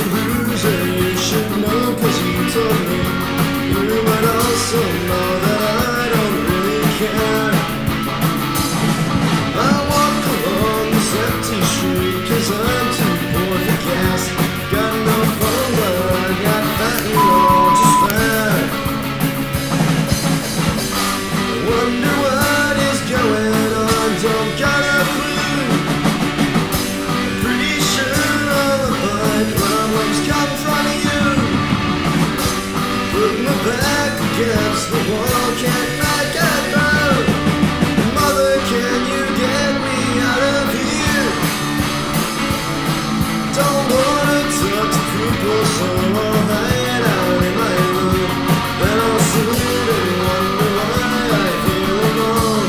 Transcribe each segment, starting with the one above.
loser, you should know, 'cause you told me. You might also know that I don't really care. I walk along this empty street 'cause I'm too poor for gas. Got no phone, but I got that and all to spare. I wonder what is going on, don't got a clue. I'm pretty sure all of my problems come from you. Put my back against the wall, can't make it through. Mother, can you get me out of here? Don't wanna talk to people, so I'll hide out in my room. Then I'll sit and wonder why I feel alone.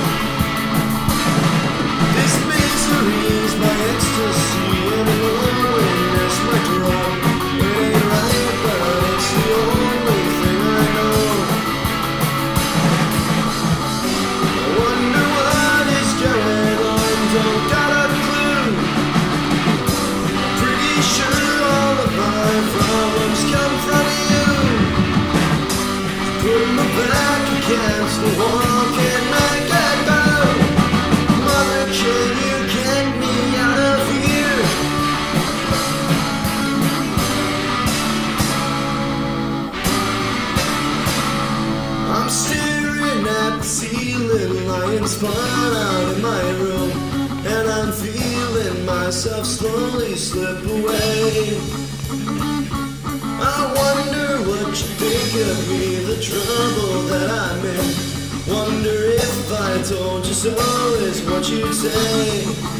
This misery's my ecstasy, and loneliness my drug. It ain't right, but it's the only thing I know. I wonder what is going on, don't got a clue. Pretty sure all of my problems come from you. Put my back against the wall, can't make it go. Mother, can you get me out of here? I'm staring at the ceiling, lying spun out in my room, and I'm feeling myself slowly slip away. I wonder what you think of me, the trouble that I'm in. Wonder if I told you so is what you'd say.